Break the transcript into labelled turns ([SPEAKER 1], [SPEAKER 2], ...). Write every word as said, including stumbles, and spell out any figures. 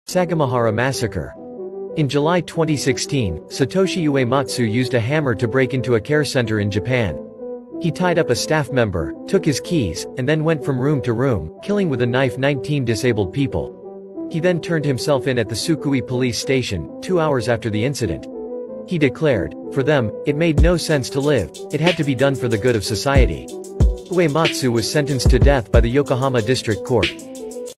[SPEAKER 1] Sagamihara Massacre. In July twenty sixteen, Satoshi Uematsu used a hammer to break into a care center in Japan. He tied up a staff member, took his keys, and then went from room to room, killing with a knife nineteen disabled people. He then turned himself in at the Sukui police station, two hours after the incident. He declared, "For them, it made no sense to live, it had to be done for the good of society." Uematsu was sentenced to death by the Yokohama District Court.